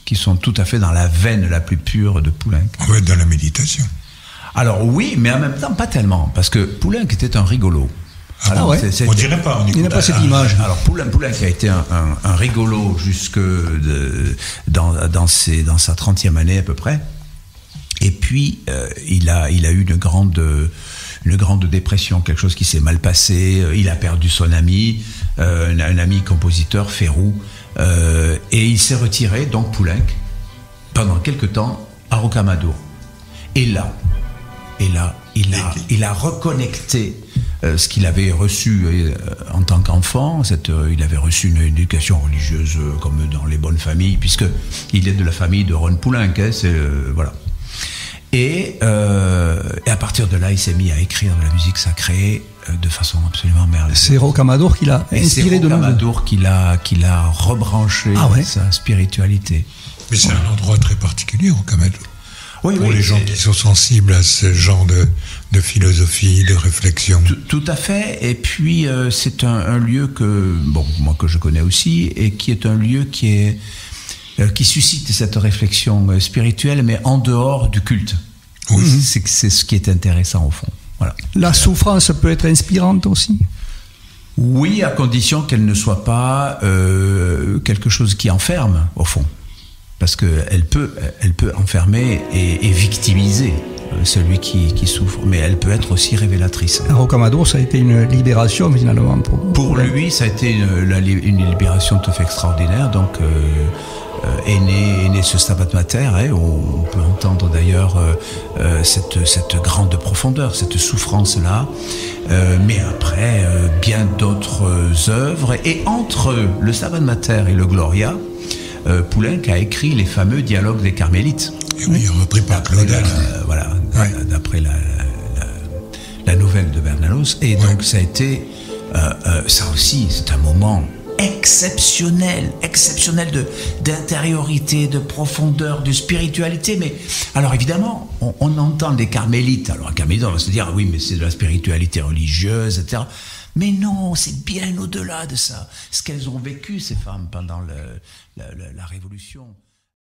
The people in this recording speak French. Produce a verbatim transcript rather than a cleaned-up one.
qui sont tout à fait dans la veine la plus pure de Poulenc. On va être dans la méditation. Alors oui, mais en même temps pas tellement, parce que Poulenc était un rigolo. Ah Alors, ouais. c'est, c'est, on dirait pas. On il n'a pas cette ah, image. Alors Poulenc, Poulenc a été un, un, un rigolo jusque de, dans, dans, ses, dans sa trentième année à peu près. Et puis euh, il a, il a eu une grande, une grande dépression, quelque chose qui s'est mal passé. Il a perdu son ami, euh, un, un ami compositeur, Ferrou, euh, et il s'est retiré, donc Poulenc, pendant quelque temps à Rocamadour. Et là, et là, il a, il a reconnecté euh, ce qu'il avait reçu euh, en tant qu'enfant. Cette, euh, il avait reçu une éducation religieuse euh, comme dans les bonnes familles, puisque il est de la famille de Ron Poulenc. Hein, c'est euh, voilà. Et, euh, et à partir de là, il s'est mis à écrire de la musique sacrée euh, de façon absolument merveilleuse. C'est Rocamadour qui l'a inspiré de nous. C'est Rocamadour qui l'a, qui l'a rebranché ah ouais. sa spiritualité. Mais c'est ouais. un endroit très particulier, Rocamadour. Oui, pour oui, les gens c'est... qui sont sensibles à ce genre de, de philosophie, de réflexion. Tout, tout à fait. Et puis euh, c'est un, un lieu que bon, moi que je connais aussi, et qui est un lieu qui est euh, qui suscite cette réflexion euh, spirituelle, mais en dehors du culte. Oui. C'est, c'est ce qui est intéressant au fond. Voilà. La souffrance peut être inspirante aussi. Oui, à condition qu'elle ne soit pas euh, quelque chose qui enferme au fond. Parce qu'elle peut, elle peut enfermer et, et victimiser celui qui, qui souffre, mais elle peut être aussi révélatrice. À Rocamadour, ça a été une libération finalement. Pour, pour, pour lui, ça a été une, la, une libération tout à fait extraordinaire. Donc euh, euh, est, né, est né ce Stabat Mater, hein, on, on peut entendre d'ailleurs euh, euh, cette, cette grande profondeur, cette souffrance-là. Euh, mais après, euh, bien d'autres œuvres. Et entre le Stabat Mater et le Gloria, Euh, Poulenc a écrit les fameux dialogues des Carmélites. Et oui, repris par Claudel. Euh, voilà, ouais. d'après la, la, la nouvelle de Bernanos. Et ouais. donc ça a été, euh, euh, ça aussi, c'est un moment exceptionnel, exceptionnel de, d'intériorité, de profondeur, de spiritualité. Mais alors évidemment, on, on entend les Carmélites. Alors un Carmélite, on va se dire, ah oui, mais c'est de la spiritualité religieuse, et cetera. Mais non, c'est bien au-delà de ça. Ce qu'elles ont vécu, ces femmes, pendant le, la, la, la Révolution.